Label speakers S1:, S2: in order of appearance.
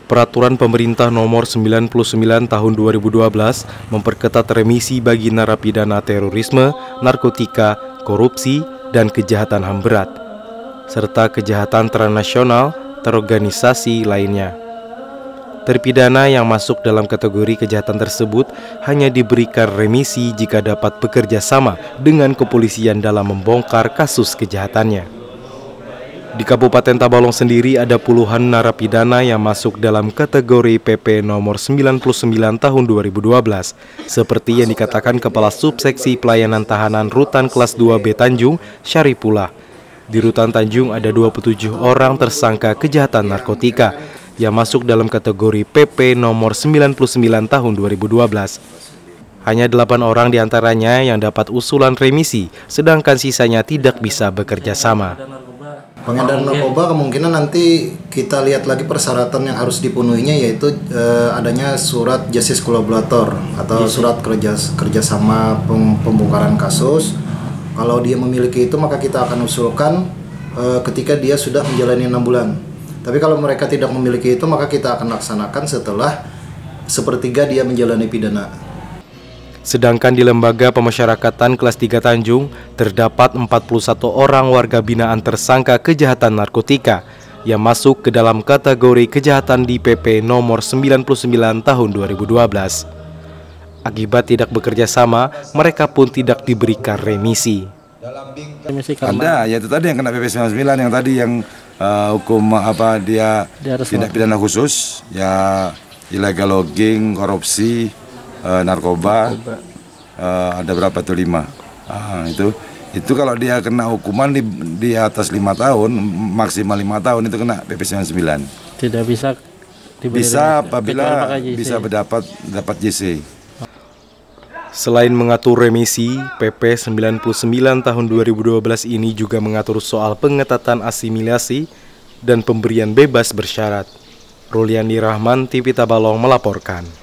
S1: Peraturan Pemerintah Nomor 99 Tahun 2012 memperketat remisi bagi narapidana terorisme, narkotika, korupsi, dan kejahatan HAM berat, serta kejahatan transnasional terorganisasi lainnya. Terpidana yang masuk dalam kategori kejahatan tersebut hanya diberikan remisi jika dapat bekerja sama dengan kepolisian dalam membongkar kasus kejahatannya. Di Kabupaten Tabalong sendiri ada puluhan narapidana yang masuk dalam kategori PP nomor 99 tahun 2012, seperti yang dikatakan Kepala Subseksi Pelayanan Tahanan Rutan Kelas 2B Tanjung, Syarifullah. Di Rutan Tanjung ada 27 orang tersangka kejahatan narkotika yang masuk dalam kategori PP nomor 99 tahun 2012. Hanya 8 orang diantaranya yang dapat usulan remisi, sedangkan sisanya tidak bisa bekerja sama.
S2: Pengedaran narkoba kemungkinan nanti kita lihat lagi persyaratan yang harus dipenuhinya, yaitu adanya surat justice collaborator atau surat kerjasama pembongkaran kasus. Kalau dia memiliki itu maka kita akan usulkan ketika dia sudah menjalani 6 bulan. Tapi kalau mereka tidak memiliki itu maka kita akan laksanakan setelah sepertiga dia menjalani pidana.
S1: Sedangkan di Lembaga Pemasyarakatan Kelas 3 Tanjung, terdapat 41 orang warga binaan tersangka kejahatan narkotika yang masuk ke dalam kategori kejahatan di PP nomor 99 tahun 2012. Akibat tidak bekerja sama, mereka pun tidak diberikan remisi.
S3: Ada, ya itu tadi yang kena PP 99 yang tadi yang hukum dia tindak pidana khusus, ya illegal logging, korupsi, narkoba, ada berapa tuh 5. Itu kalau dia kena hukuman di atas 5 tahun, maksimal 5 tahun itu kena PP 99.
S4: Tidak bisa
S3: bisa apabila bisa dapat JC.
S1: Selain mengatur remisi, PP 99 tahun 2012 ini juga mengatur soal pengetatan asimilasi dan pemberian bebas bersyarat. Ruliani Rahman, TV Tabalong melaporkan.